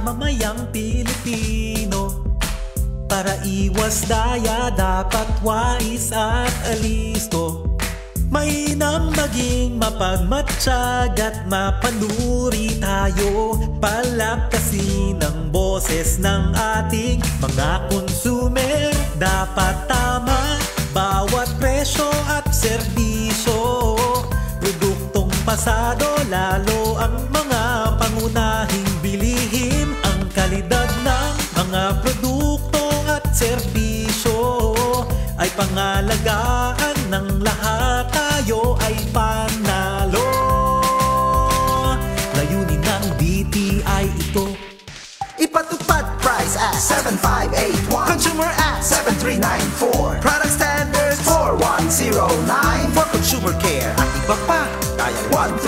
mamamayang Pilipino. Para iwas daya, dapat wais at alisto. Mainam maging mapagmatsyag at mapanuri tayo. Palakasin ang boses ng ating mga konsumer. Dapat tama bawat presyo at serbisyo. Produktong pasado, lalo ang mga pangunahing bilihin. Ang kalidad ng mga produkto at serbisyo ay pangalagaan ng lahat. Tayo ay panalo. Layunin ng DTI ito. Ipatupad price at 7581, consumer at 7394, product standards 4109, for consumer care at iba pa, dial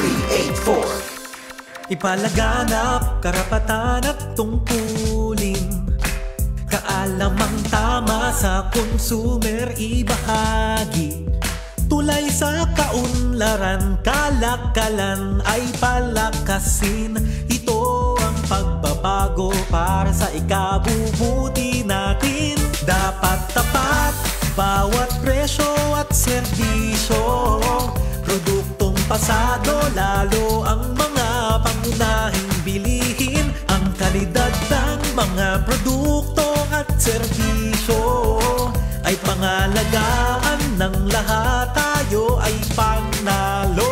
1384. Ipalaganap karapatan at tungkulin. Kaalamang tama sa consumer ibahagi. Tulay sa kaunlaran, kalakalan ay palakasin. Ito ang pagbabago para sa ikabubuti natin. Dapat tapat bawat presyo at serbisyo. Produktong pasado, lalo ang mga pangunahing bilihin. Ang kalidad ng mga produkto at serbisyo ay pangalagaan ng lahat. Tayo ay panalo.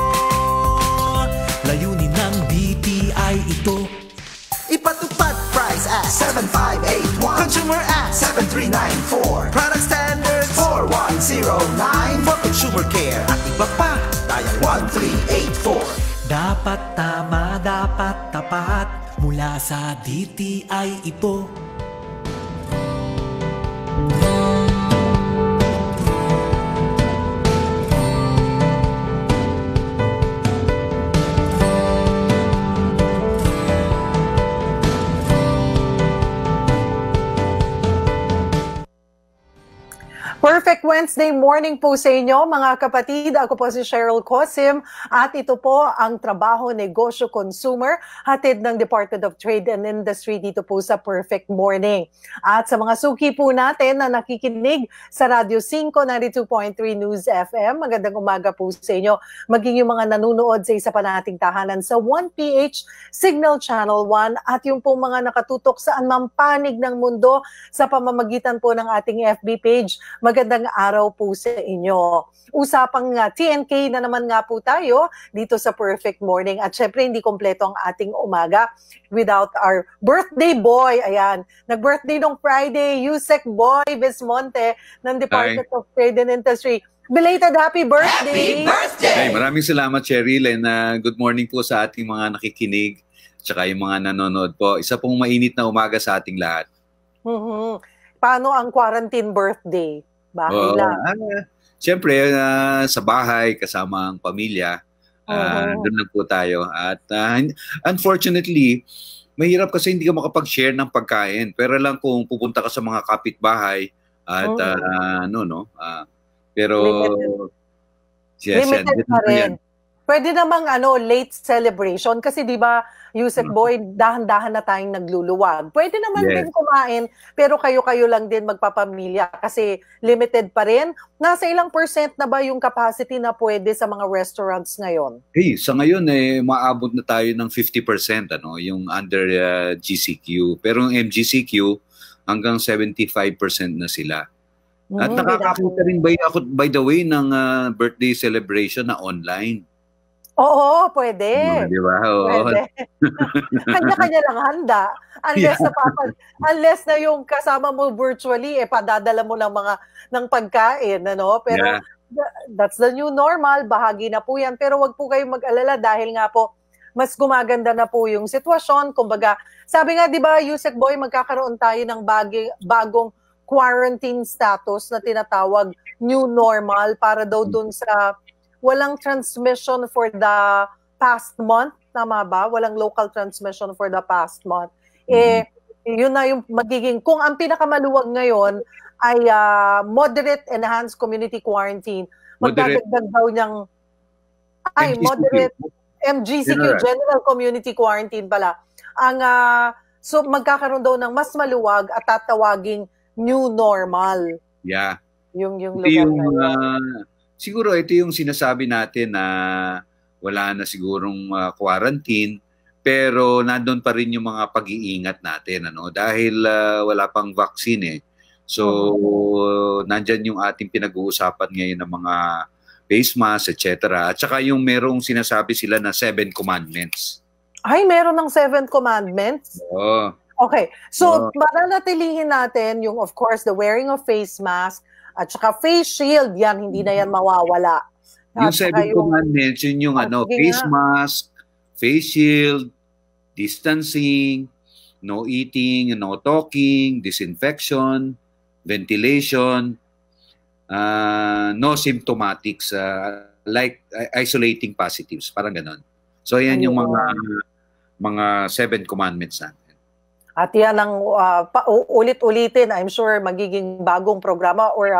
Layunin ng DTI ito. Ipatupad price at 7581, consumer at 7394, product standards 4109, for consumer care at iba pa, dial 1384. Dapat tama, dapat tapat, mula sa DTI ito. Perfect Wednesday morning po sa inyo mga kapatid. Ako po si Cheryl Cosim at ito po ang Trabaho, Negosyo, Consumer hatid ng Department of Trade and Industry dito po sa Perfect Morning. At sa mga suki po natin na nakikinig sa Radio 5 92.3 News FM, magandang umaga po sa inyo. Maging yung mga nanonood sa isa pa nating tahanan sa 1PH Signal Channel 1 at yung pong mga nakatutok sa anumang panig ng mundo sa pamamagitan po ng ating FB page. Magandang araw po sa inyo. Usapang TNK na naman nga po tayo dito sa Perfect Morning. At syempre hindi kompleto ang ating umaga without our birthday boy. Ayan, nag-birthday nung Friday, Yusek Boy Vismonte ng Department of Trade and Industry. Belated happy birthday! Happy birthday! Hey, maraming salamat Cheryl and good morning po sa ating mga nakikinig tsaka yung mga nanonood po. Isa pong mainit na umaga sa ating lahat. Paano ang quarantine birthday? Bahay lang. Siyempre, sa bahay, kasama ang pamilya, doon lang po tayo. At unfortunately, mahirap kasi hindi ka makapag-share ng pagkain. Pero lang kung pupunta ka sa mga kapitbahay at pero limited pa rin. Pwede namang late celebration kasi 'di ba, Yusek Boy, dahan-dahan na tayong nagluluwag. Pwede naman din kumain, pero kayo-kayo lang din magpapamilya kasi limited pa rin. Nasa ilang percent na ba yung capacity na pwede sa mga restaurants ngayon? Sa ngayon maabot na tayo ng 50% yung under GCQ. Pero yung MGCQ hanggang 75% na sila. At nakakakita rin by the way ng birthday celebration na online. Oo, pwede. Di ba? Pwede. Kanya-kanya lang handa. Unless na yung kasama mo virtually, padadala mo ng pagkain, Pero that's the new normal, bahagi na po yan. Pero wag po kayong mag-alala dahil nga po, mas gumaganda na po yung sitwasyon. Kumbaga, sabi nga, di ba, Yusek Boy, magkakaroon tayo ng bagong quarantine status na tinatawag new normal para daw dun sa walang transmission for the past month, tama ba? Walang local transmission for the past month. Yun na yung magiging, kung ang pinakamaluwag ngayon ay moderate enhanced community quarantine, magdadagdag daw niyang, moderate MGCQ, General Community Quarantine pala. Ang So magkakaroon daw ng mas maluwag at tatawaging new normal. Yeah. Yung Ito lugar yung, na yun. siguro ito yung sinasabi natin na wala na sigurong quarantine, pero nandun pa rin yung mga pag-iingat natin, ano, dahil wala pang vaccine eh. So nandyan yung ating pinag-uusapan ngayon ng mga face mask, etc. At saka yung merong sinasabi sila na 7 commandments. Ay, meron ng 7 commandments? Oo. Okay. So, mananatilihin natin yung, of course, the wearing of face mask at saka face shield. Yan, hindi na yan mawawala. Yung 7 commandments, yun yung face mask, face shield, distancing, no eating, no talking, disinfection, ventilation, no symptomatics, like isolating positives, parang ganon. So, yan yung mga 7 commandments natin. At yan ang ulit-ulitin, I'm sure magiging bagong programa or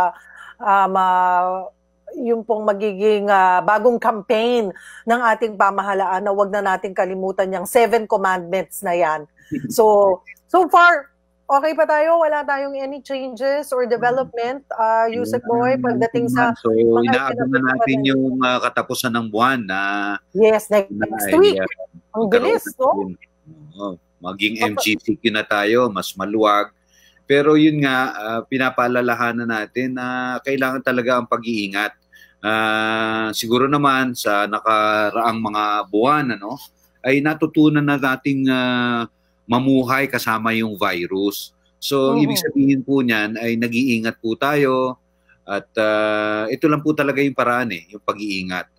yung pong magiging bagong campaign ng ating pamahalaan na wag na nating kalimutan yung 7 commandments na yan. So far, okay pa tayo? Wala tayong any changes or development? Yusek Boy, pagdating sa... So, inaabot na natin yung katapusan ng buwan na... Yes, next week. Ang bilis, no? Maging MGCQ na tayo, mas maluwag. Pero yun nga, pinapaalalahanan natin na kailangan talaga ang pag-iingat. Siguro naman sa nakaraang mga buwan, ano, ay natutunan na nating mamuhay kasama yung virus. So, ibig sabihin po niyan ay nag-iingat po tayo at ito lang po talaga yung paraan eh, yung pag-iingat.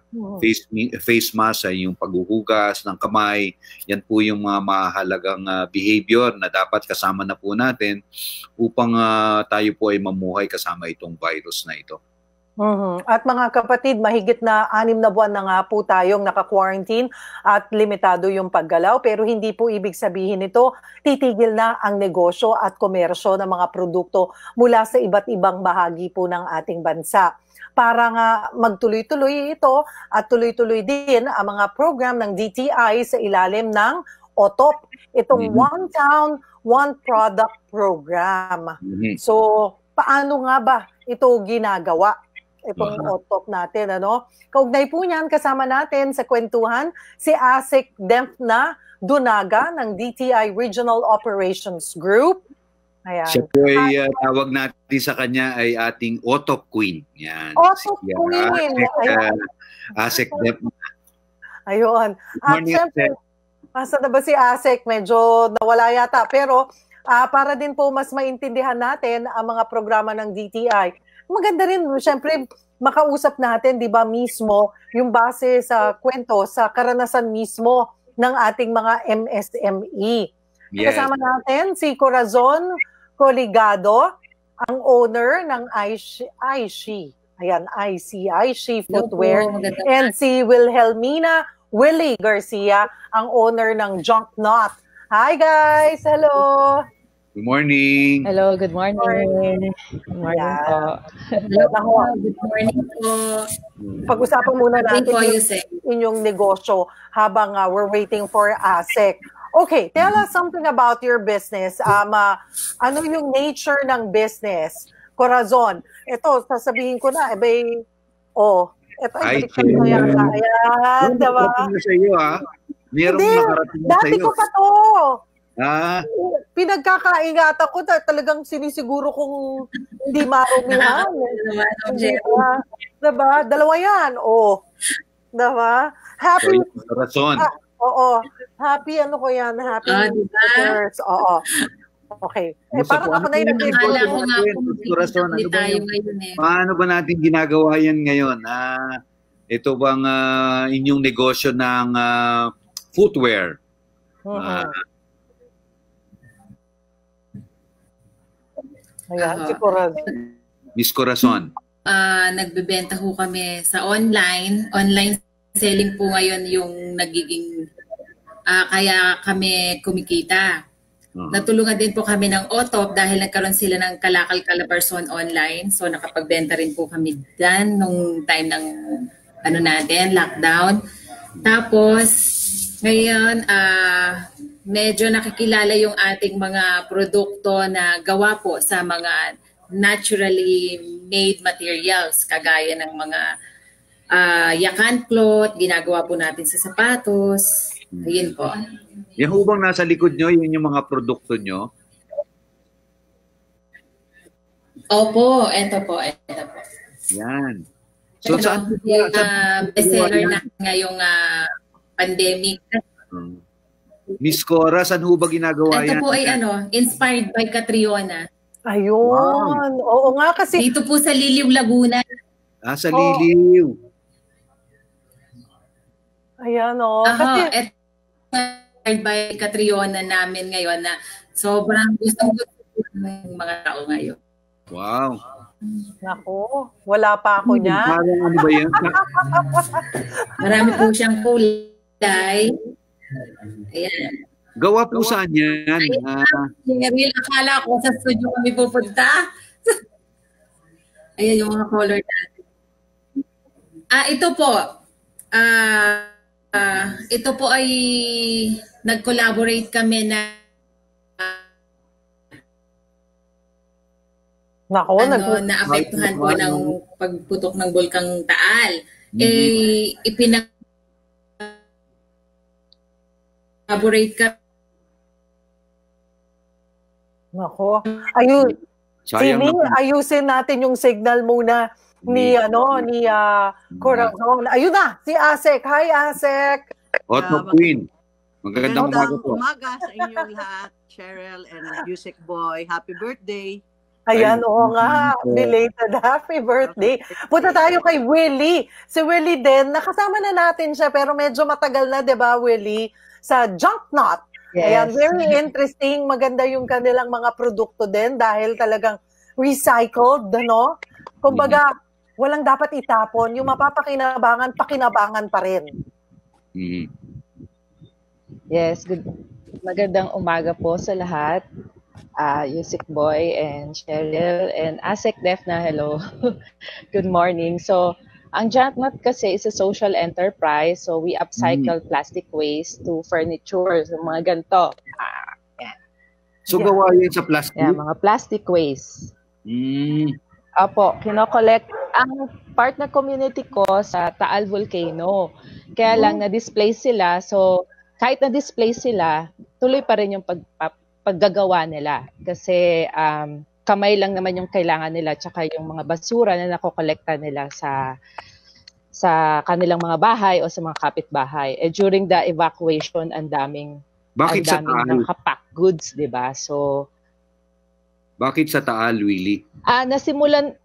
Face mask ay yung paghuhugas ng kamay. Yan po yung mga mahalagang behavior na dapat kasama na po natin upang tayo po ay mamuhay kasama itong virus na ito. At mga kapatid, mahigit na 6 na buwan na nga po tayong naka-quarantine at limitado yung paggalaw. Pero hindi po ibig sabihin nito, titigil na ang negosyo at komersyo ng mga produkto mula sa iba't ibang bahagi po ng ating bansa. Para nga magtuloy-tuloy ito at tuloy-tuloy din ang mga program ng DTI sa ilalim ng OTOP. Itong One Town, One Product Program. So, paano nga ba ito ginagawa? Itong OTOP natin, ano? Kaugnay po niyan, kasama natin sa kwentuhan si Asik Dempna Dunaga ng DTI Regional Operations Group. Ayan. Siya po ay tawag natin sa kanya ay ating OTOP Queen. Yan. OTOP Queen. Asik Dempna. Ayun. At syempre, asa na ba si Asik? Medyo nawala yata. Pero para din po mas maintindihan natin ang mga programa ng DTI, maganda rin, syempre, makausap natin, di ba, mismo, yung base sa kwento, sa karanasan mismo ng ating mga MSME. Yes. Kasama natin si Corazon Coligado, ang owner ng ISHI. Ayan, ISHI Footwear. And si Wilhelmina Willie Garcia, ang owner ng Junk Knot. Hi guys! Hello! Good morning. Hello, good morning. Good morning po. Hello, good morning po. Pag-usapan muna natin inyong negosyo habang we're waiting for Asik. Okay, tell us something about your business. Ano yung nature ng business? Corazon, ito, sasabihin ko na, ito, balikan mo yata. Ayan, diba? Sa iyo, ha? Merong nakarating sa iyo. Dati ko pa to. Pinagkakaingatan ko na talagang sinisiguro kung hindi marumihan. Diba? Dalawa yan. Diba? Happy. Happy ano ko yan. Happy. Oo. Okay. Parang ako na yung paano ba natin ginagawa yan ngayon? Ito bang inyong negosyo ng footwear? Ayan, si Corazon. Miss Corazon. Nagbebenta ho kami sa online. Online selling po ngayon yung nagiging kaya kami kumikita. Natulungan din po kami ng OTOP dahil nagkaroon sila ng Kalakal-Calabarzon online. So nakapagbenta rin po kami dyan nung time ng lockdown. Tapos ngayon medyo nakikilala yung ating mga produkto na gawa po sa mga naturally made materials, kagaya ng mga yakan cloth, ginagawa po natin sa sapatos. Ayun po. Yung hubang nasa likod nyo, yun yung mga produkto nyo? Opo, eto po. Yan. So, saan? Bestseller na ngayong pandemic. Miss Cora, saan ho ba ginagawa yan? Ito po ay inspired by Catriona. Ayun. Wow. Oo nga kasi. Dito po sa Liliw, Laguna. Sa Liliw. Ayan kasi. Inspired by Catriona namin ngayon na sobrang gustong-gusto ng mga tao ngayon. Wow. Naku, wala pa ako niyan. Parang ano ba yan? Marami po siyang kulay. Ayan. Gawa po saan yan? Real, akala ko sa studio kami pupunta. Ayan yung mga color natin. Ito po. Ito po ay nag-collaborate kami na naapektuhan po ng pagputok ng Bulkang Taal. Ipinag-collaborate ka. Nako. Ayusin natin yung signal muna ni Corazon. Ayun na, si Asek. Hi, Asek. Otto Queen. Magandang umaga po. Umaga sa inyong lahat, Cheryl and Music Boy. Happy birthday. Ayan, oo nga. Belated happy birthday. Punta tayo kay Willie. Si Willie din, nakasama na natin siya pero medyo matagal na, di ba, Willie? Sa Junk Knot. Yes. Ayan, very interesting. Maganda yung kanilang mga produkto din dahil talagang recycled, no? Kumbaga, walang dapat itapon. Yung mapapakinabangan, pakinabangan pa rin. Yes, magandang umaga po sa lahat. Music Boy and Cheryl and Asek Defna, hello. Good morning. So, ang Junk Knot kasi is a social enterprise. So, we upcycle plastic waste to furniture. So, mga ganito. So, gawa yan sa plastic? Yeah, mga plastic waste. Apo, kinokollect. Ang partner community ko sa Taal Volcano. Kaya lang na-display sila. So, kahit na-display sila, tuloy pa rin yung paggagawa nila. Kasi kamay lang naman yung kailangan nila tsaka yung mga basura na nakokolekta nila sa kanilang mga bahay o sa mga kapitbahay. During the evacuation, ang daming nakapack goods, di ba? So, bakit sa Taal, Willie? Nasimulan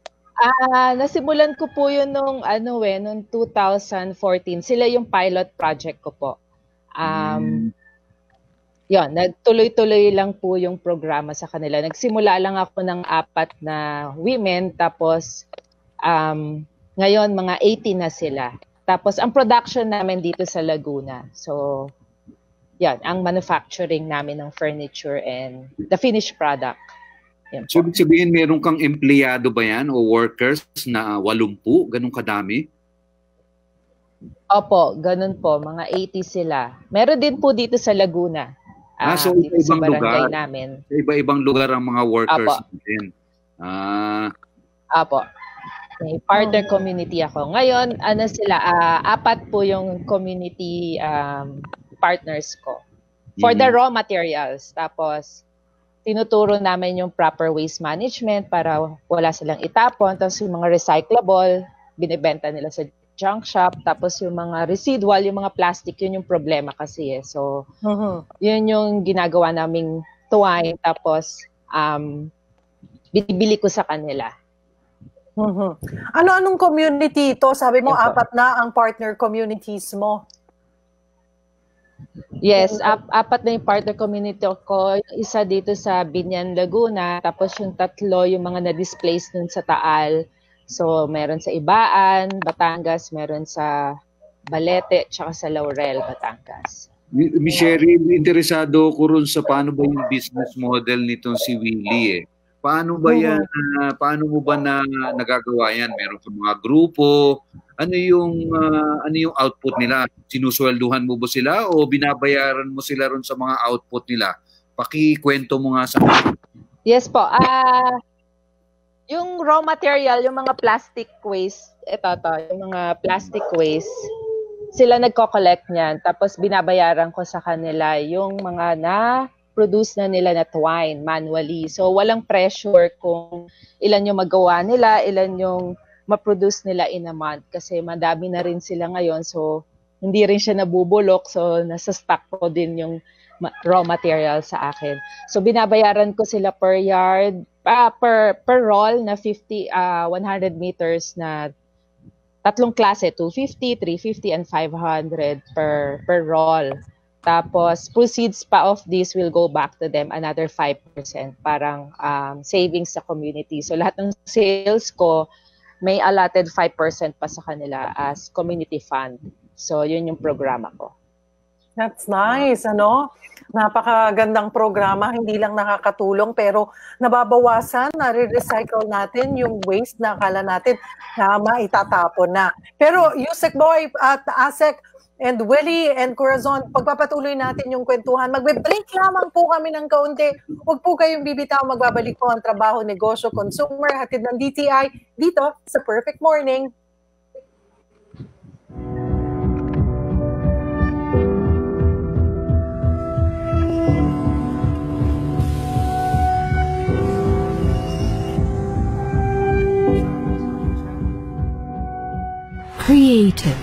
ko po yun nung 2014. Sila yung pilot project ko po. Yun, nagtuloy-tuloy lang po yung programa sa kanila. Nagsimula lang ako ng 4 na women, tapos ngayon mga 80 na sila. Tapos ang production namin dito sa Laguna. So, yan, ang manufacturing namin ng furniture and the finished product. Yan so, ibig sabihin, meron kang empleyado ba yan o workers na 80? Ganun kadami? Opo, ganun po. Mga 80 sila. Meron din po dito sa Laguna. So iba-ibang lugar. Namin. Iba-ibang lugar ang mga workers din. Apo. May partner community ako. Ngayon, 4 po yung community partners ko. For the raw materials. Tapos, tinuturo namin yung proper waste management para wala silang itapon. Tapos yung mga recyclable, binibenta nila sa junk shop, tapos yung mga residual, yung mga plastic, yun yung problema kasi eh. So, yun yung ginagawa naming tuwain, tapos binibili ko sa kanila. Ano-anong community ito? Sabi mo, 4 na ang partner communities mo. Yes, 4 na yung partner community ko. Yung isa dito sa Binyan, Laguna, tapos yung 3 yung mga na-displace dun sa Taal. So, meron sa Ibaan, Batangas, meron sa Balete, tsaka sa Laurel, Batangas. Miss Cheryl, interesado ko rin sa paano ba yung business model nitong si Willie eh. Paano ba yan? Paano mo ba nagagawa yan? Meron kang mga grupo? Ano yung output nila? Sinuswelduhan mo ba sila o binabayaran mo sila ron sa mga output nila? Pakikwento mo nga sa akin. Yes po. Yung raw material, yung mga plastic waste, yung mga plastic waste, sila nagko-collect niyan. Tapos binabayaran ko sa kanila yung mga na-produce na nila na twine manually. So walang pressure kung ilan yung magawa nila, ilan yung ma-produce nila in a month. Kasi madami na rin sila ngayon. So hindi rin siya nabubulok. So nasa stock ko din yung raw material sa akin. So binabayaran ko sila per yard, per roll na 100 meters na tatlong klase, 250, 350, and 500 per roll. Tapos, proceeds pa of this will go back to them, another 5%, parang savings sa community. So, lahat ng sales ko, may allotted 5% pa sa kanila as community fund. So, yun yung programa ko. That's nice, ano? Napakagandang programa, hindi lang nakakatulong pero nababawasan, nare-recycle natin yung waste na akala natin na maitatapon na. Pero Yusek Boy at Asek and Willie and Corazon, pagpapatuloy natin yung kwentuhan. Magbe-break lamang po kami ng kaunti. Huwag po kayong bibitaw, magbabalik po ang Trabaho, Negosyo, Consumer, hatid ng DTI dito sa Perfect Morning. Creative,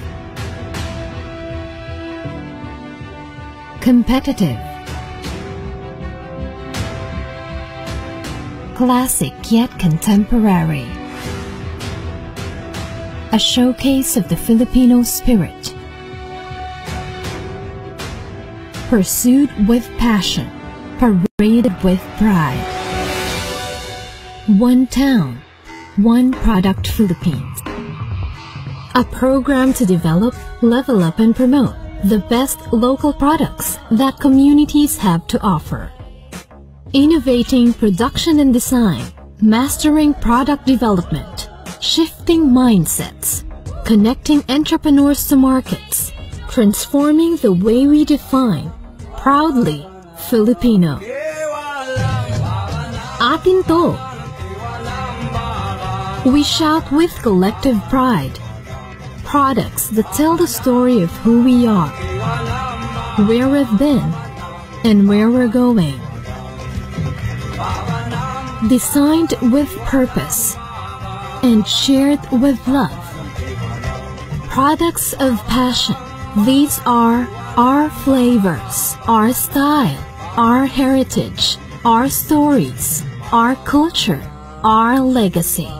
competitive, classic yet contemporary, a showcase of the Filipino spirit, pursued with passion, paraded with pride. One town, one product Philippines. A program to develop, level up, and promote the best local products that communities have to offer. Innovating production and design, mastering product development, shifting mindsets, connecting entrepreneurs to markets, transforming the way we define proudly Filipino. Atin to. We shout with collective pride. Products that tell the story of who we are, where we've been, and where we're going. Designed with purpose and shared with love. Products of passion. These are our flavors, our style, our heritage, our stories, our culture, our legacy.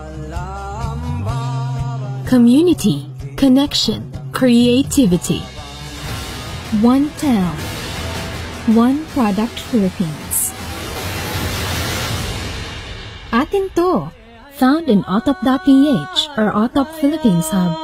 Community, connection, creativity. One town, one product Philippines. Atin to, found in Otop.ph or Otop Philippines Hub.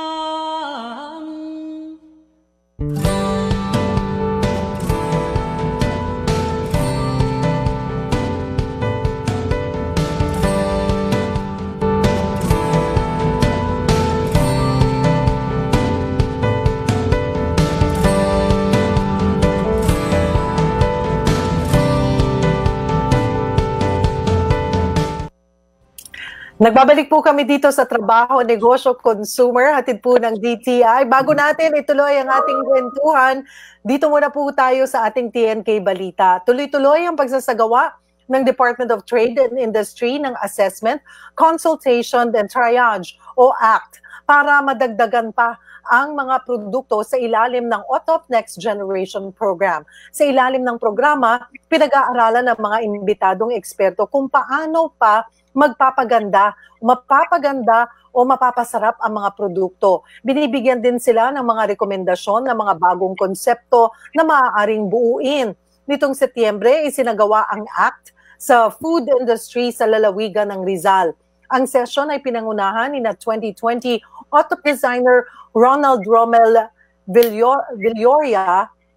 Nagbabalik po kami dito sa Trabaho, Negosyo, Consumer, hatid po ng DTI. Bago natin ituloy ang ating kwentuhan, dito muna po tayo sa ating TNK Balita. Tuloy-tuloy ang pagsasagawa ng Department of Trade and Industry ng Assessment, Consultation and Triage o ACT para madagdagan pa ang mga produkto sa ilalim ng OTOP Next Generation Program. Sa ilalim ng programa, pinag-aaralan ng mga imbitadong eksperto kung paano pa magpapaganda, mapapaganda o mapapasarap ang mga produkto. Binibigyan din sila ng mga rekomendasyon ng mga bagong konsepto na maaaring buuin. Nitong Setyembre, isinagawa ang ACT sa food industry sa lalawigan ng Rizal. Ang session ay pinangunahan ni na 2020 auto designer Ronald Rommel Villoria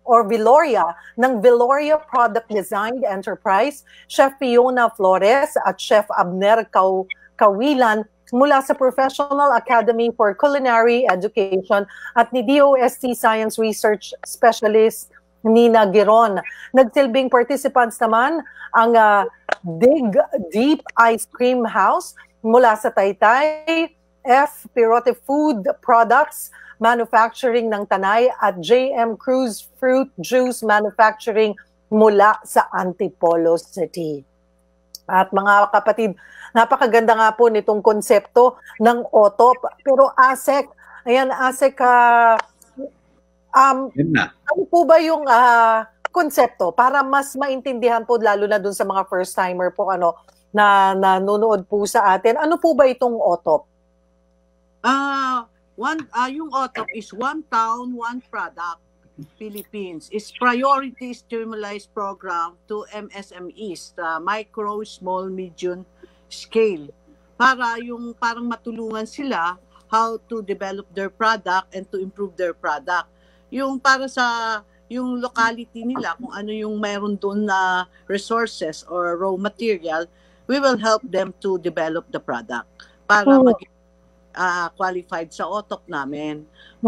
or Viloria ng Viloria Product Design Enterprise, Chef Fiona Flores at Chef Abner Kawilan mula sa Professional Academy for Culinary Education at ni DOST Science Research Specialist Nina Giron. Nagsilbing participants naman ang Dig Deep Ice Cream House mula sa Taytay, F. Pirote Food Products Manufacturing ng Tanay at JM Cruz Fruit Juice Manufacturing mula sa Antipolo City. At mga kapatid, napakaganda nga po nitong konsepto ng OTOP. Pero ASEC, ayan ASEC, ano po ba yung konsepto para mas maintindihan po lalo na dun sa mga first timer po na nanonood po sa atin. Ano po ba itong OTOP? Yung OTOP is One Town, One Product Philippines. Is priority stimulus program to MSMEs, micro, small, medium scale. Para yung parang matulungan sila how to develop their product and to improve their product. Yung para sa yung locality nila, kung ano yung mayroon doon na resources or raw material, we will help them to develop the product para maging qualified sa OTOP namin.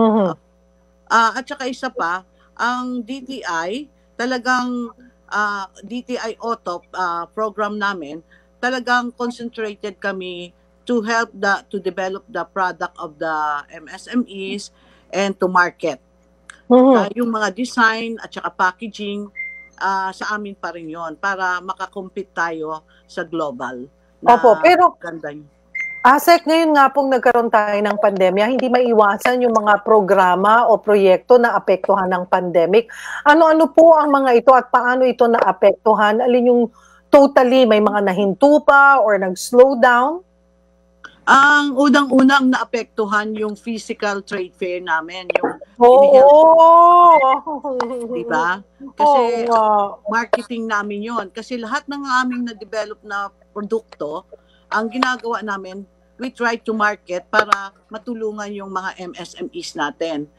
At saka isa pa, ang DTI, talagang DTI OTOP program namin, talagang concentrated kami to help to develop the product of the MSMEs and to market. Yung mga design at saka packaging, sa amin pa rin yun para makakompete tayo sa global. Opo, pero ganda yun. ASEC, ngayon nga pong nagkaroon tayo ng pandemya, hindi maiwasan yung mga programa o proyekto na apektuhan ng pandemic. Ano-ano po ang mga ito at paano ito naapektuhan? Alin yung totally may mga nahinto pa or nag-slow down? Ang unang-unang naapektuhan yung physical trade fair namin. Yung diba? Kasi marketing namin yon. Kasi lahat ng aming na-develop na produkto, ang ginagawa namin, we try to market para matulungan yung mga MSMEs natin.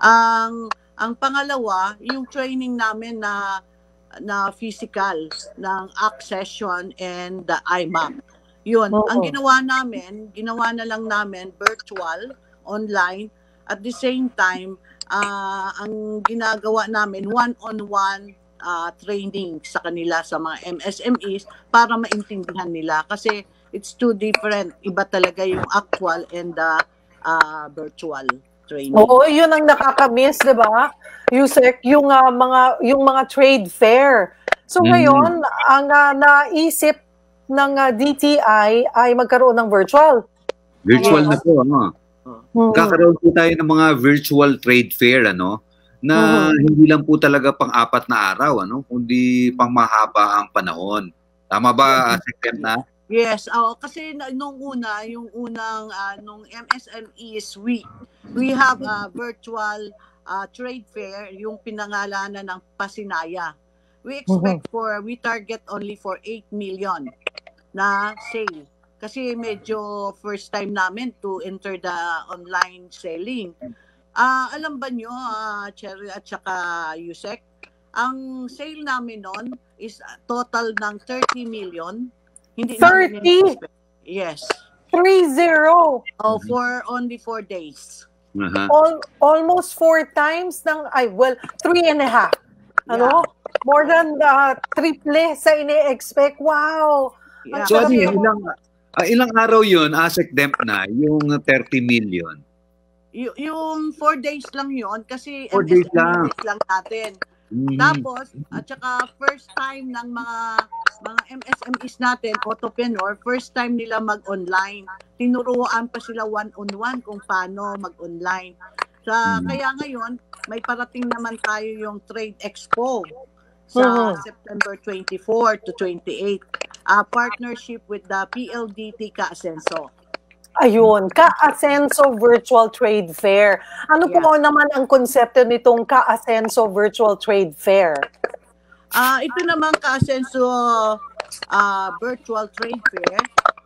Ang pangalawa, yung training namin na physical ng ACT session and the IMAP. Yun, ang ginawa na lang namin virtual, online, at the same time, ang ginagawa namin one-on-one training sa kanila sa mga MSMEs para maintindihan nila kasi it's too different. Iba talaga yung actual and the virtual training. Oo, yun ang nakakamiss, 'di ba? Yusek, yung mga trade fair. So ngayon, ang naisip ng DTI ay magkaroon ng virtual. Virtual na po, Kakaroon po tayo ng mga virtual trade fair, na hindi lang po talaga pang-4 na araw, kundi pang mahaba ang panahon. Tama ba, Secretary? Yes, kasi nung nung MSMEs we have a virtual trade fair, yung pinangalanan ng Pasinaya. We target only for 8 million na sale. Kasi medyo first time namin to enter the online selling. Alam ba nyo, Cherry at saka Yusek, ang sale namin noon is total ng 30 million. Hindi 30? Yes. 30? For only 4 days. Almost 4 times ng, 3.5. Yeah. More than triple sa ine-expect. Wow! Yeah. So, ilang araw yun, ASEC Demp na, yung 30 million? Yung 4 days lang yun, kasi 4 days lang natin. Tapos, at saka first time ng mga MSMEs natin, entrepreneur, first time nila mag-online. Tinuruan pa sila one-on-one kung paano mag-online. Kaya ngayon, may parating naman tayo yung Trade Expo sa September 24 to 28. Partnership with the PLDT Ka-Asenso. Ayun, Ka-Asenso Virtual Trade Fair. Ano po naman ang konsepto nitong Ka-Asenso Virtual Trade Fair? Ito naman Ka-Asenso Virtual Trade Fair,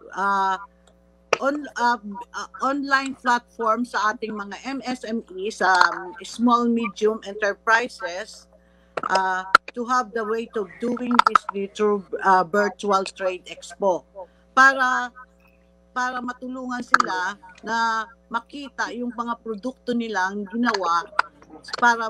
online platform sa ating mga MSMEs, small medium enterprises to have the way of doing this through virtual trade expo para matulungan sila na makita yung mga produkto nilang ginawa para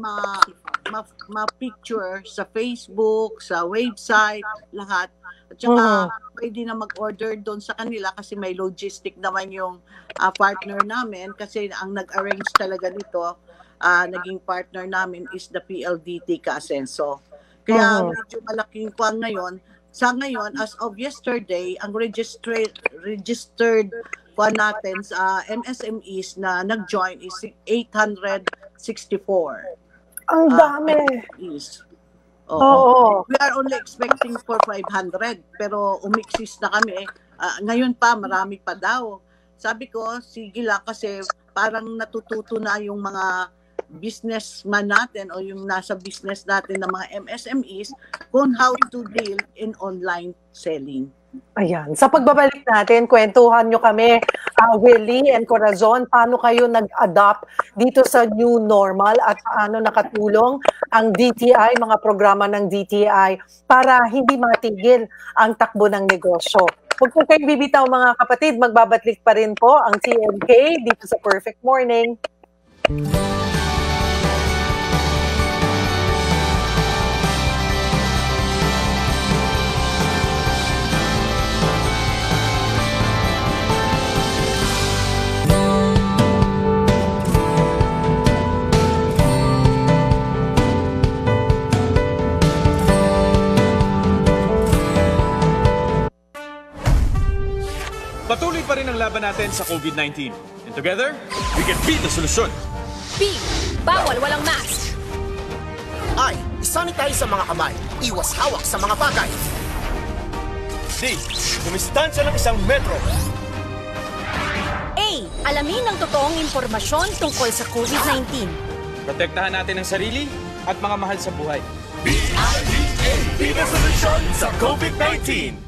ma-picture sa Facebook, sa website, lahat. At saka pwede na mag-order doon sa kanila kasi may logistic naman yung partner namin kasi ang nag-arrange talaga nito, naging partner namin is the PLDT Ka-Asenso. Kaya medyo malaking kuwan ngayon. Sa ngayon, as of yesterday, ang registered kuwan natin sa MSMEs na nag-join is 864. Ang dami. Oo. We are only expecting for 500 pero umiksis na kami. Ngayon pa, marami pa daw. Sabi ko, sige lang kasi parang natututo na yung mga businessman natin o yung nasa business natin ng mga MSMEs kung how to deal in online selling. Ayan. Sa pagbabalik natin, kwentuhan nyo kami, Willie and Corazon, paano kayo nag-adapt dito sa new normal at paano nakatulong ang DTI, mga programa ng DTI para hindi matigil ang takbo ng negosyo. Huwag po kayong bibitaw mga kapatid, magbabatlik pa rin po ang TNK dito sa Perfect Morning. Patuloy pa rin ang laban natin sa COVID-19. And together, we can beat the solusyon. B. Bawal walang mask. I. Isanitize sa mga kamay. Iwas hawak sa mga bagay. D. Kumistansya ng 1 metro. A. Alamin ang totoong impormasyon tungkol sa COVID-19. Protektahan natin ang sarili at mga mahal sa buhay. BIDA. Beat the solusyon sa COVID-19.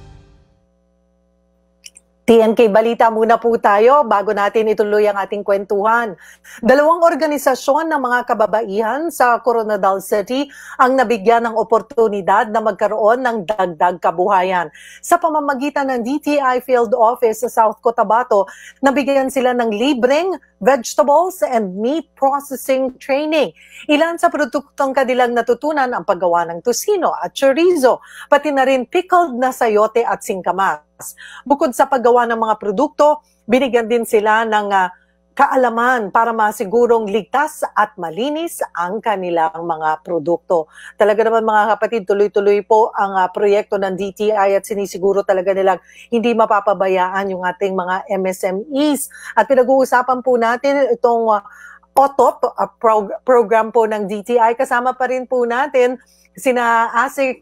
TNK Balita muna po tayo bago natin ituloy ang ating kwentuhan. 2 organisasyon ng mga kababaihan sa Coronadal City ang nabigyan ng oportunidad na magkaroon ng dagdag kabuhayan. Sa pamamagitan ng DTI Field Office sa South Cotabato, nabigyan sila ng libreng vegetables and meat processing training. Ilan sa produktong kanilang natutunan ang paggawa ng tocino at chorizo, pati na rin pickled na sayote at singkamas. Bukod sa paggawa ng mga produkto, binigyan din sila ng kaalaman para masigurong ligtas at malinis ang kanilang mga produkto. Talaga naman mga kapatid, tuloy-tuloy po ang proyekto ng DTI at sinisiguro talaga nilang hindi mapapabayaan yung ating mga MSMEs. At pinag-uusapan po natin itong OTOP program po ng DTI. Kasama pa rin po natin sina Asik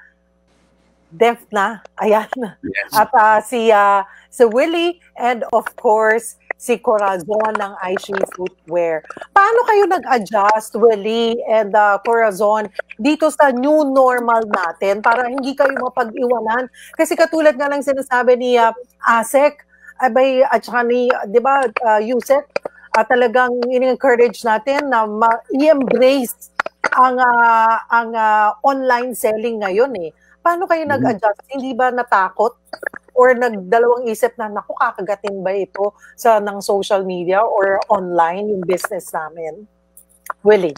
Defna, ayan. Yes. At si Willie and of course si Corazon ng Aishi Footwear. Paano kayo nag-adjust, Willie and Corazon, dito sa new normal natin para hindi kayo mapag-iwanan? Kasi katulad nga ng sinasabi ni Asek, at saka ni, di ba, Yusek, talagang in-encourage natin na i-embrace ang online selling ngayon eh. Paano kayo nag-adjust? Hindi ba natakot or nagdalawang isip na, naku, kakagatin ba ito ng social media or online yung business namin? Willie?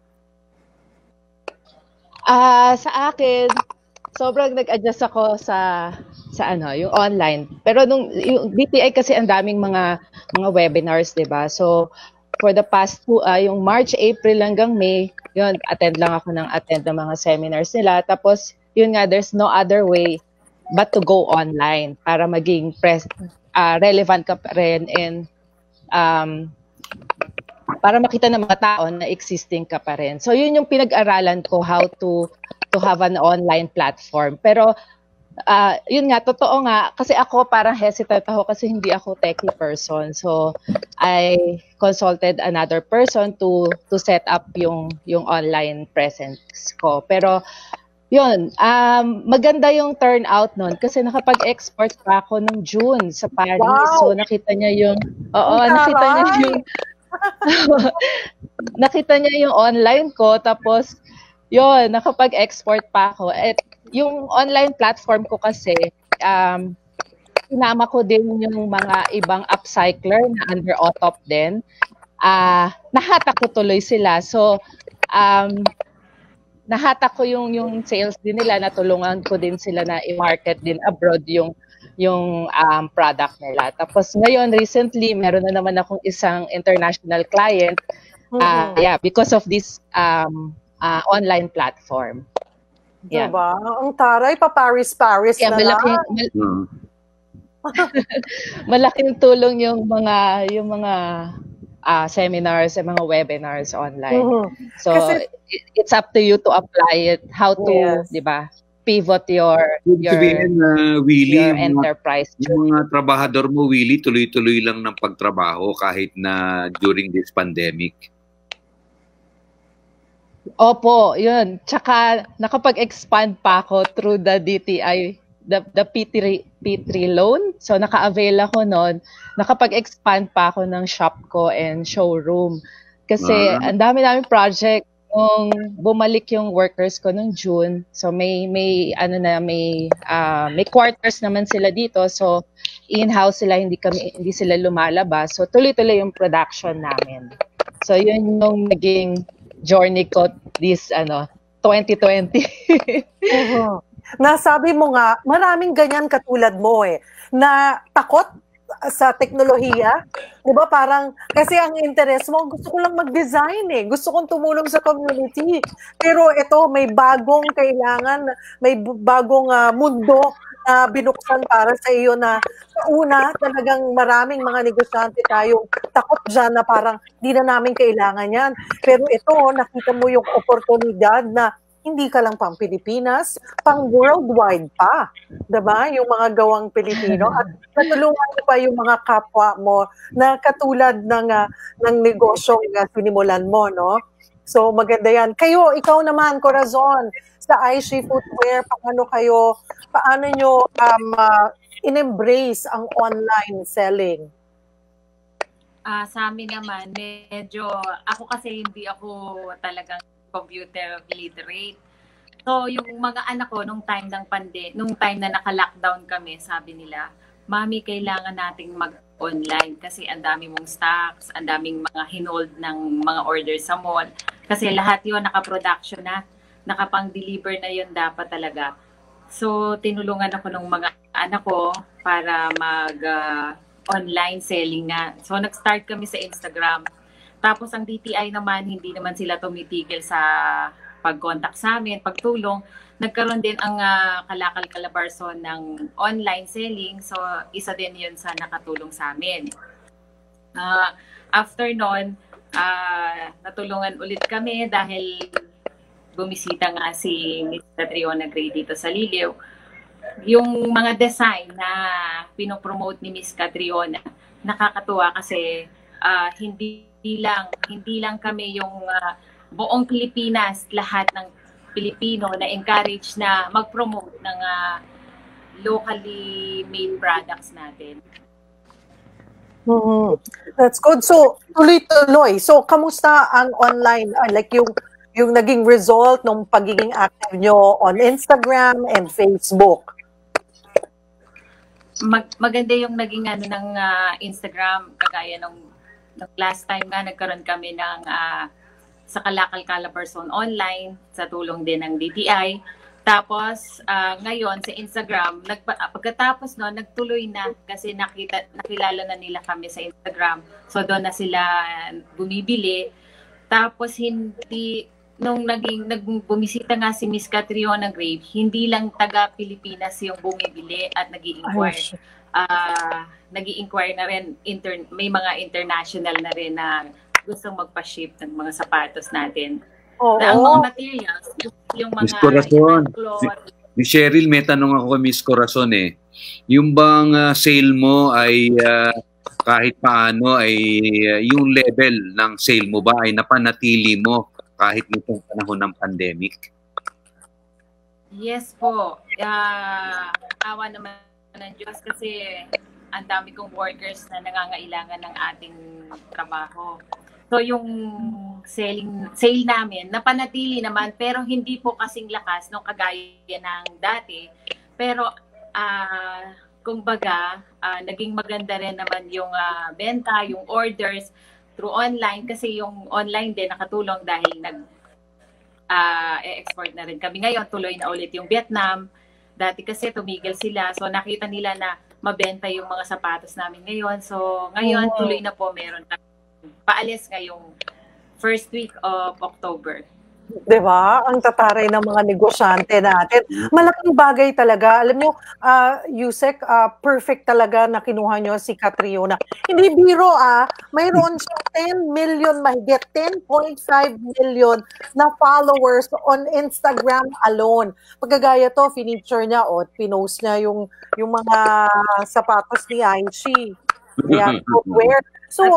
Sa akin, sobrang nag-adjust ako sa yung online. Pero yung DTI kasi ang daming mga webinars, 'di ba? So for the past yung March, April hanggang May, yun, attend ng mga seminars nila. Tapos yun nga, there's no other way but to go online para maging relevant ka pa rin and para makita ng mga tao na existing ka pa rin. So yun yung pinag-aralan ko, how to have an online platform. Pero yun nga, totoo nga, kasi ako parang hesitant ako kasi hindi ako techie person. So I consulted another person to set up yung online presence ko. Pero yun, maganda yung turnout nun kasi nakapag-export pa ako nung June sa Paris. Wow. So nakita niya yung nakita niya yung online ko, tapos Yun, nakapag-export pa ako. At yung online platform ko kasi, sinama ko din yung mga ibang upcycler na under OTOP din. Nahatak ko tuloy sila. So, nahatak ko yung sales din nila, natulungan ko din sila na i-market din abroad yung product nila. Tapos ngayon, recently, meron na naman akong isang international client. Because of this online platform. Yeah. Diba? Ang taray, pa-Paris na lang. Malaking tulong yung mga seminars, mga webinars online. So kasi, it's up to you to apply it, how to, di ba, pivot your Willie, enterprise. Yung mga trabahador mo, Willie, tuloy-tuloy lang ng pagtrabaho kahit na during this pandemic. Opo, yun. Tsaka nakapag-expand pa ako through the DTI, the P3 loan. So naka-avail ako noon. Nakapag-expand pa ako ng shop ko and showroom. Kasi ang dami-dami project nung bumalik yung workers ko nung June. So may quarters naman sila dito. So in-house sila, hindi sila lumalabas. So tuloy-tuloy yung production namin. So yun yung naging journey ko this 2020. Nasabi mo nga, maraming ganyan katulad mo na takot sa teknolohiya. 'Di ba parang kasi ang interest mo, gusto ko lang mag-design Gusto kong tumulong sa community. Pero ito may bagong kailangan, may bagong mundo na binuksan para sa iyo na una talagang maraming mga negosyante tayong takot dyan na parang di na namin kailangan yan. Pero ito, nakita mo yung oportunidad na hindi ka lang pang Pilipinas, pang worldwide pa. Diba? Yung mga gawang Pilipino. At natulungan mo pa yung mga kapwa mo na katulad ng negosyong sinimulan mo, no? So maganda yan. Kayo, ikaw naman, Corazon, sa Aishi Footwear, paano nyo in-embrace ang online selling? Sa amin naman, medyo, ako kasi hindi ako talagang computer literate. So, yung mga anak ko, nung time na naka-lockdown kami, sabi nila, Mami, kailangan nating mag-online kasi ang dami mong stocks, ang daming mga hinold ng mga orders sa mall. Kasi lahat yun naka-production na, nakapang-deliver na yun dapat talaga. So, tinulungan ako ng mga anak ko para mag-online selling na. So, nag-start kami sa Instagram. Tapos, ang DTI naman, hindi naman sila tumitigil sa pag-contact sa amin, pagtulong. Nagkaroon din ang Kalakal Calabarzon ng online selling. So, isa din yun sa nakatulong sa amin. After nun, natulungan ulit kami dahil bumisita nga si Miss Catriona Gray dito sa Liliw. Yung mga design na pinopromote ni Miss Catriona, nakakatuwa kasi hindi lang kami yung buong Pilipinas, lahat ng Pilipino na encourage na mag-promote ng locally made products natin. That's good. So, tuloy-tuloy. So, kamusta ang online, like yung naging result ng pagiging active nyo on Instagram and Facebook? Maganda yung naging ng Instagram, kagaya ng last time nga nagkaroon kami ng sa Kalakal Calabarzon online sa tulong din ng DTI. Tapos ngayon sa Instagram, pagkatapos no nagtuloy na kasi nakilala na nila kami sa Instagram. So doon na sila bumibili. Tapos nung bumisita nga si Miss Catriona Gray, hindi lang taga Pilipinas yung bumibili at nag-i-inquire. Nag-i-inquire na rin, may mga international na rin na gustong magpa-ship ng mga sapatos natin. Na ang mga materials, yung mga Miss Corazon, Miss Cheryl, may tanong ako kay Miss Corazon Yung bang sale mo ay kahit paano ay yung level ng sale mo ba ay napanatili mo kahit nitong panahon ng pandemic? Yes po. Awa naman ng Diyos kasi ang dami kong workers na nangangailangan ng ating trabaho. So yung sale namin, napanatili naman, pero hindi po kasing lakas nung kagaya ng dati. Pero, kumbaga, naging maganda rin naman yung benta, yung orders through online, kasi yung online din nakatulong dahil export na rin kami ngayon, tuloy na ulit yung Vietnam. Dati kasi tumigil sila, so nakita nila na mabenta yung mga sapatos namin ngayon. So ngayon tuloy na po, meron paalis ngayong first week of October. Diba? Ang tataray ng mga negosyante natin. Malaking bagay talaga. Alam nyo, Yusek, perfect talaga na kinuha nyo si Catriona. Hindi biro, mayroon siyang 10 million, mahigit 10.5 million na followers on Instagram alone. Pagkagaya to, fineature niya, pinost niya yung mga sapatos ni Aichi. So,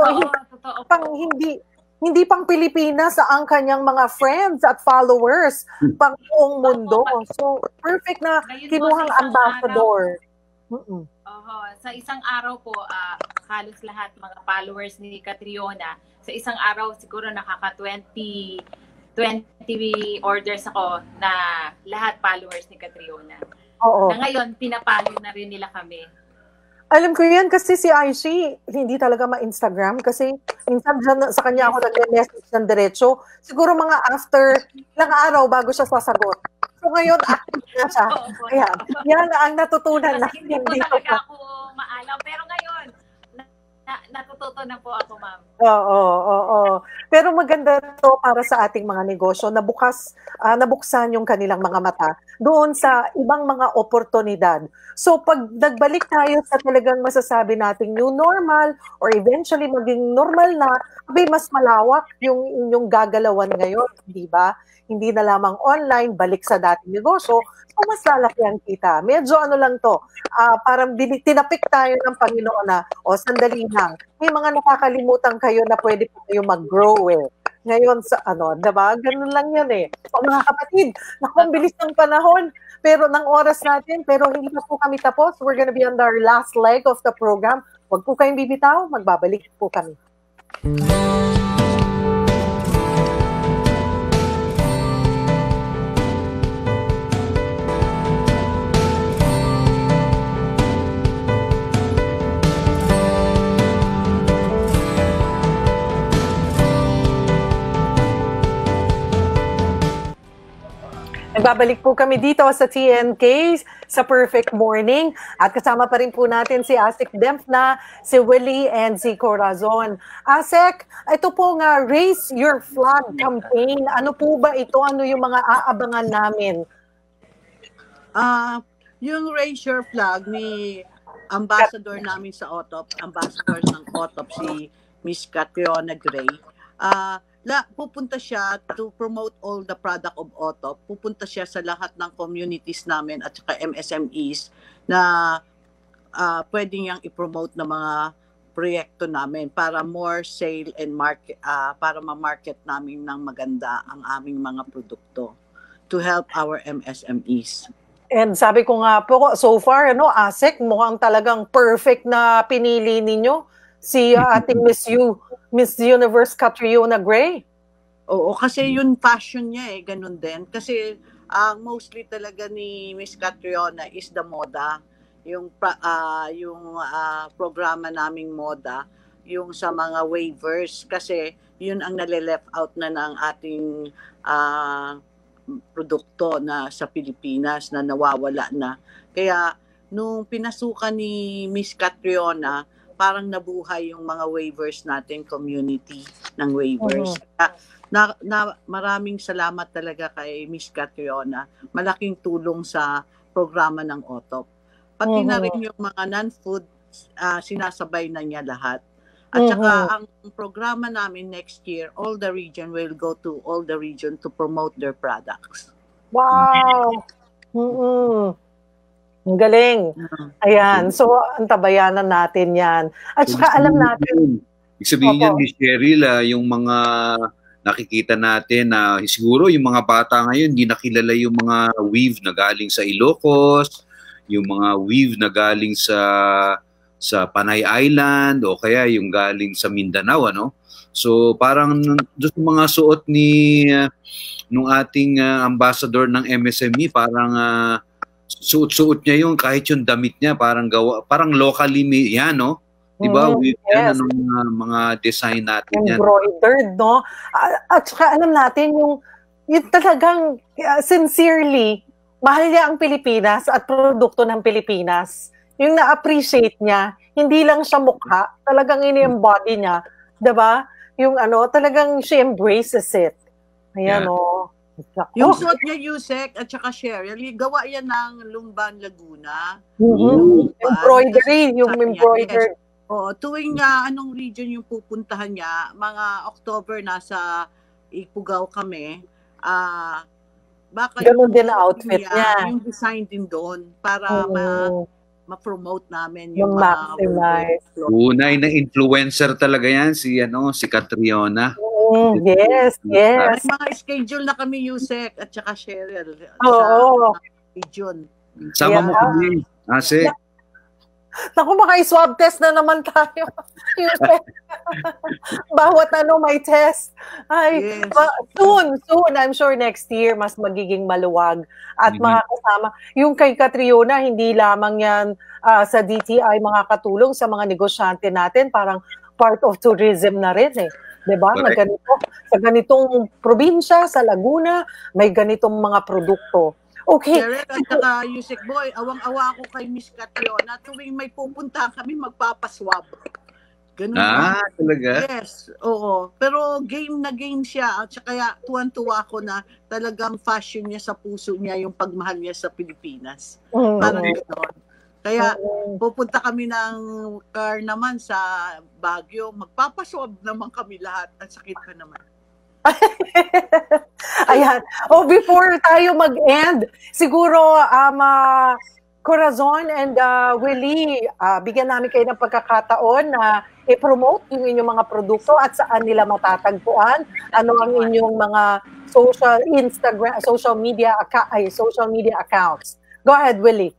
hindi pang Pilipinas ang kanyang mga friends at followers, pang buong mundo. So, perfect na kinuhang ambassador. Sa isang araw po, halos lahat mga followers ni Catriona, sa isang araw siguro nakaka-20 orders ako na lahat followers ni Catriona. Na ngayon, pinapalo na rin nila kami. Alam ko yan kasi si Aishi hindi talaga ma-Instagram kasi minsan sa kanya ako nag-message ng diretso. Siguro mga after ilang araw bago siya sasagot. So ngayon, active na siya. Kaya yan ang natutunan na. Hindi po talaga ako maalam. Pero ngayon, natututo na po ako, ma'am. Oo. Pero maganda to para sa ating mga negosyo na nabuksan yung kanilang mga mata doon sa ibang mga oportunidad. So pag nagbalik tayo sa talagang masasabi nating new normal or eventually maging normal na, mas malawak yung inyong gagalawan ngayon, di ba? Hindi na lamang online, balik sa dating negosyo, so mas lalaki ang kita. Medyo lang to, parang tinapik tayo ng Panginoon na, sandali lang, may mga nakakalimutan kayo na pwede po kayo mag-grow Ngayon sa diba? Ganun lang yan mga kapatid, ang bilis ng panahon, pero ng oras natin, pero hindi pa po kami tapos. We're gonna be on our last leg of the program. Huwag po kayong bibitaw, magbabalik po kami. Nagbabalik po kami dito sa TNK sa Perfect Morning at kasama pa rin po natin si Asik Dempna, si Willie and si Corazon. Asik, ito po nga Raise Your Flag campaign. Ano po ba ito? Ano yung mga aabangan namin? Yung Raise Your Flag ni ambassador namin sa OTOP, ambassador ng OTOP si Miss Catriona Gray. Pupunta siya to promote all the product of OTOP. Pupunta siya sa lahat ng communities namin at saka MSMEs na pwede niyang i-promote na mga proyekto namin para more sale and market, para ma-market namin ng maganda ang aming mga produkto to help our MSMEs. And sabi ko nga po, so far, Asik, mukhang talagang perfect na pinili ninyo si ating Miss Universe Catriona Gray. Oo, kasi yun passion niya ganun din. Kasi mostly talaga ni Miss Catriona is the moda. Yung programa naming moda, yung sa mga waivers. Kasi yun ang nale-left out na ng ating produkto na sa Pilipinas na nawawala na. Kaya nung pinasukan ni Miss Catriona, parang nabuhay yung mga waivers natin, community ng waivers. Maraming salamat talaga kay Miss Catriona. Malaking tulong sa programa ng OTOP. Pati na rin yung mga non-food, sinasabay na niya lahat. At saka ang programa namin next year, all the region will go to all the region to promote their products. Wow! Ang galing. Ayan. So, antabayanan natin yan. At saka alam natin. Ibig sabihin niyan, Miss Cheryl, yung mga nakikita natin na siguro yung mga bata ngayon, hindi nakilala yung mga weave na galing sa Ilocos, yung mga weave na galing sa Panay Island, o kaya yung galing sa Mindanao, So parang doon sa mga suot ni nung ating ambassador ng MSME, parang suot-suot niya yung kahit yung damit niya parang locally made yan, no? Diba? Yan, anong mga design natin yan. Embroidered, no? At saka alam natin yung talagang sincerely, mahal niya ang Pilipinas at produkto ng Pilipinas. Yung na-appreciate niya, hindi lang siya mukha, talagang ini-embody niya, diba? Yung talagang she embraces it. Ayan, no? Yung suot niya, Yusek, at saka Cheryl, gawa yan ng Lumban, Laguna. Embroidery, yung embroidered. Oo, tuwing anong region yung pupuntahan niya, mga October nasa Ipugao kami, baka ganun din ang outfit niya. Yung design din doon para ma-promote namin yung maximize. Tunay na influencer talaga yan si Catriona. Yes. May mga schedule na kami, Yusek at saka Cheryl. Oo. Region. Sama mo kami. Ase. Naku, maka-swab test na naman tayo. Bawat may test. Ay, soon, I'm sure next year, mas magiging maluwag. At makakasama. Yung kay Catriona, hindi lamang yan sa DTI makakatulong sa mga negosyante natin. Parang part of tourism na rin eh. Diba? Na ganito, sa ganitong probinsya, sa Laguna, may ganitong mga produkto. Okay. Cheryl at saka Yusek Boy, awang-awa ako kay Miss Catriona. Tuwing may pupunta kami, magpapaswab. Ganun talaga? Yes, oo. Pero game na game siya. At kaya tuwan-tuwa ko na talagang fashion niya sa puso niya, yung pagmahal niya sa Pilipinas. Parang gano'n. Kaya pupunta kami ng car naman sa Baguio, magpapaswab naman kami lahat. At sakit ka naman. Ayan. Before tayo mag-end, siguro Corazon and Willie, bigyan namin kayo ng pagkakataon na i-promote yung inyong mga produkto at saan nila matatagpuan. Ano ang inyong mga social media accounts. Go ahead, Willie.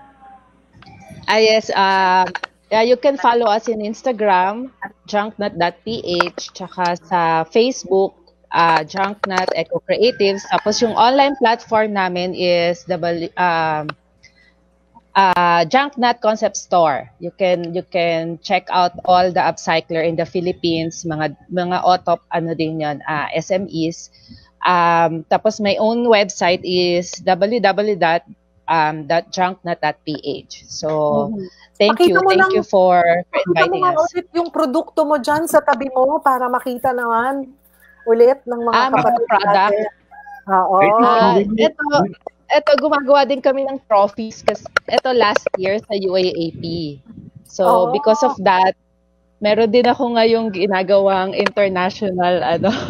Yes, you can follow us in Instagram, junknut.ph, tsaka sa Facebook, Junknut Eco Creatives. Tapos yung online platform namin is Junknut Concept Store. You can check out all the upcycler in the Philippines, mga OTOP din yan, SMEs. Tapos my own website is www.junknut.ph. So thank you for inviting us. Ulit yung produkto mo dyan sa tabi mo para makita naman ulit ng mga product. Oo. Ito, gumagawa din kami ng trophies kasi ito last year sa UAAP. So because of that, meron din ako ngayong ginagawang international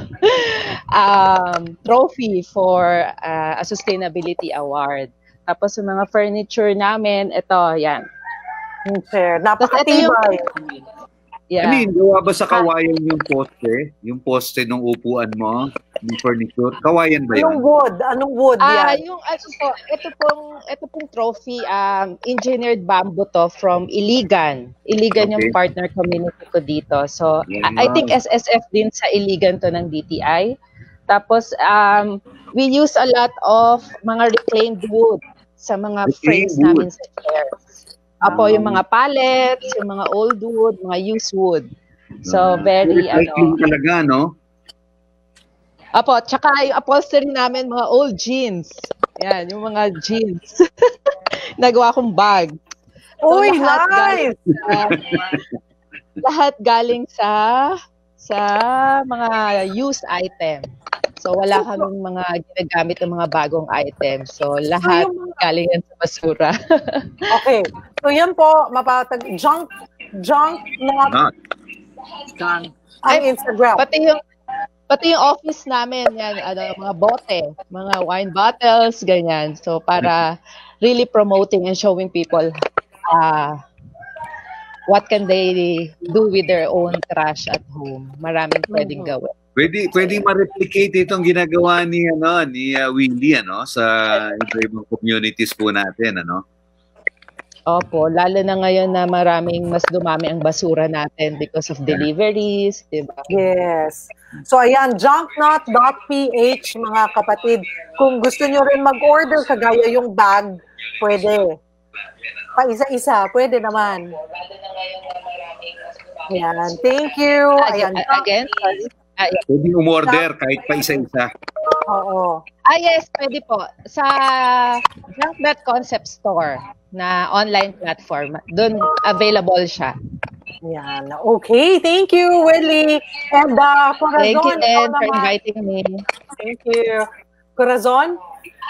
trophy for a sustainability award. Tapos yung mga furniture namin, ito, yan. Napakatibay. Yeah. Gawa ba sa kawayan yung poste? Yung poste ng upuan mo? Yung furniture? Kawayan ba yun? Anong wood yan? Ito pong trophy, engineered bamboo to from Iligan. Iligan yung partner community ko dito. So, I think SSF din sa Iligan to ng DTI. Tapos, we use a lot of mga reclaimed wood sa mga frames namin sa chairs. Yung mga pallets, yung mga old wood, mga used wood. So, very, talaga, no? Tsaka yung upholstery namin, mga old jeans. Yan, yung mga jeans. Nagawa kong bag. So, nice! Lahat galing sa mga used item. So, wala kaming mga ginagamit ng mga bagong items. So, lahat galing yan sa basura. Okay. So, yan po, junk ang Instagram. Pati yung office namin, yan, mga bote, mga wine bottles, ganyan. So, para really promoting and showing people what can they do with their own trash at home. Maraming pwedeng gawin. Pwedeng ma-replicate itong ginagawa ni Willie sa ibang communities po natin, Opo, lalo na ngayon na mas dumami ang basura natin because of deliveries, di ba? Yes. So ayan, junknut.ph mga kapatid. Kung gusto nyo rin mag-order kagaya yung bag, pwede. Pa isa-isa, pwede naman. Ayan, thank you. Ayan, again? Pwede umorder kahit pa isa-isa. Oo. Yes, pwede po. Sa Junknut Concept Store na online platform, doon available siya. Yan. Okay, thank you, Willie. And Corazon. Thank you, Ed, for inviting me. Thank you. Corazon?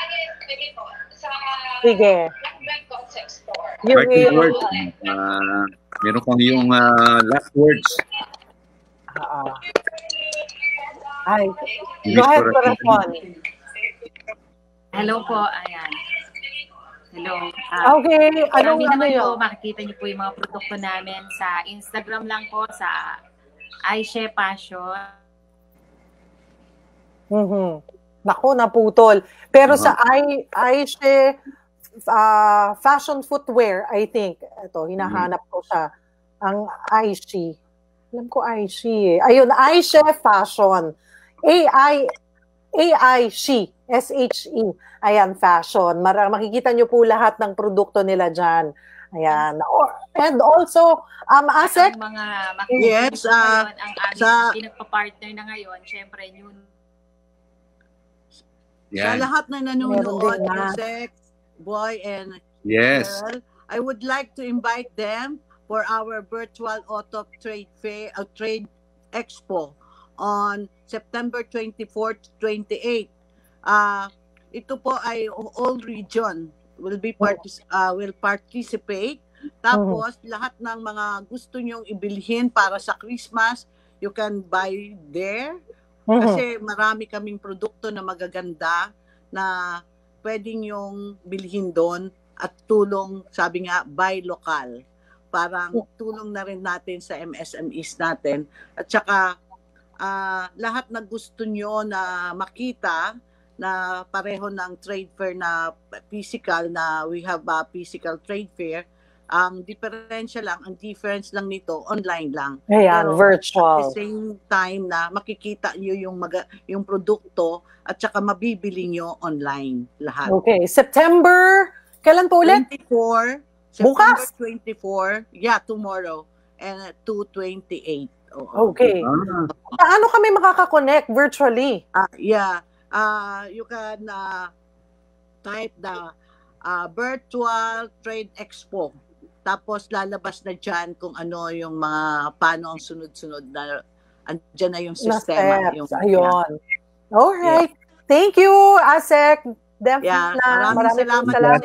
Sige. Parting words. Meron kang yung last words. Ay, go ahead, Corazon. Hello po, ayan. Hello. Okay, ano yun? Makikita niyo po yung mga produkto namin sa Instagram lang po, sa Aishe Fashion. Naku, naputol. Pero sa Aishe Fashion Footwear, I think. Ito, hinahanap ko siya. Ang Aishe. Alam ko Aishe. Ayun, Aishe Fashion. A-I-She. S-H-E. Ayan, fashion. Makikita nyo po lahat ng produkto nila dyan. Ayan. And also, Asek? Yes. Ang aming pinagpa-partner na ngayon, syempre, yun. Sa lahat na nanonood, Asek, Boy, and Girl, I would like to invite them for our virtual auto trade fair, trade expo on September 24 to 28. Ito po ay all region will participate. Tapos lahat ng mga gusto nyong ibilhin para sa Christmas, you can buy there. Kasi marami kaming produkto na magaganda na pwedeng yung bilhin doon at tulong, sabi nga, buy local. Parang tulong na rin natin sa MSMEs natin. At saka lahat na gusto nyo na makita na pareho ng trade fair na physical, na we have a physical trade fair, ang difference lang nito, online lang. Ayan, virtual. At the same time na makikita nyo yung produkto at saka mabibili nyo online lahat. Okay, September, kailan po ulit? 24. Bukas? September 24. Yeah, tomorrow. And 2/28. Okay. Paano kami makaka-connect virtually? You can type the virtual trade expo. Tapos lalabas na dyan kung ano yung paano ang sunod-sunod na andyan na yung sistema. Ayun. Alright. Thank you, Asek. Maraming salamat.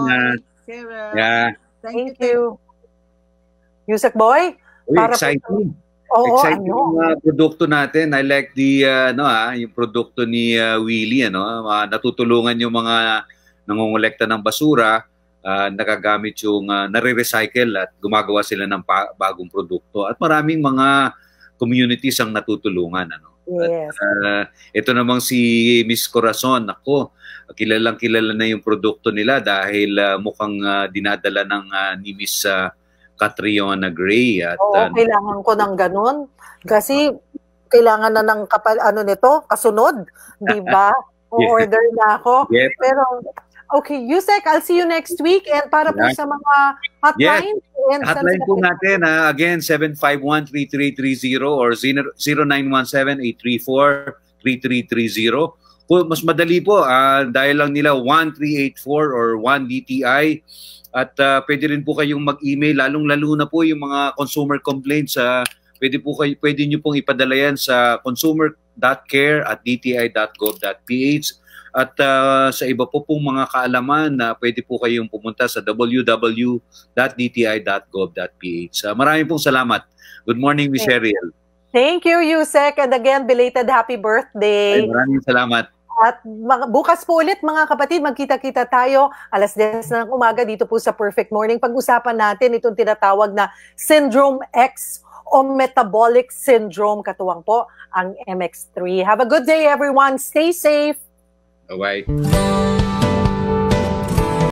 Thank you. Yusek Boy? Exciting. Exciting yung produkto natin. I like yung produkto ni Willie, natutulungan yung mga nangongolekta ng basura, nagagamit yung nare-recycle at gumagawa sila ng bagong produkto. At maraming mga communities ang natutulungan. Yes. At, ito namang si Miss Corazon, kilalang-kilala na yung produkto nila dahil mukhang dinadala ni Miss Catriona Gray. At, kailangan ko ng ganun. Kasi kailangan na ng kasunod. Diba? O-order na ako. Yes. Pero, okay, Yusek, I'll see you next week. And para po sa mga hotline. Yes. Hotline po natin, again, 751-3330 or 0917-834-3330. Mas madali po, dahil lang nila 1384 or 1DTI. At pwede rin po kayong mag-email, lalong-lalo na po yung mga consumer complaints. Pwede nyo pong ipadala yan sa consumer.care@dti.gov.ph. At sa iba po pong mga kaalaman, pwede po kayong pumunta sa www.dti.gov.ph. Maraming pong salamat. Good morning, Ms. Ariel. Thank you, Yusek. And again, belated happy birthday. Maraming salamat. At bukas po ulit mga kapatid, magkita-kita tayo 10:10 ng umaga dito po sa Perfect Morning. Pag-usapan natin itong tinatawag na Syndrome X o Metabolic Syndrome. Katuwang po ang MX3. Have a good day everyone. Stay safe. Bye-bye.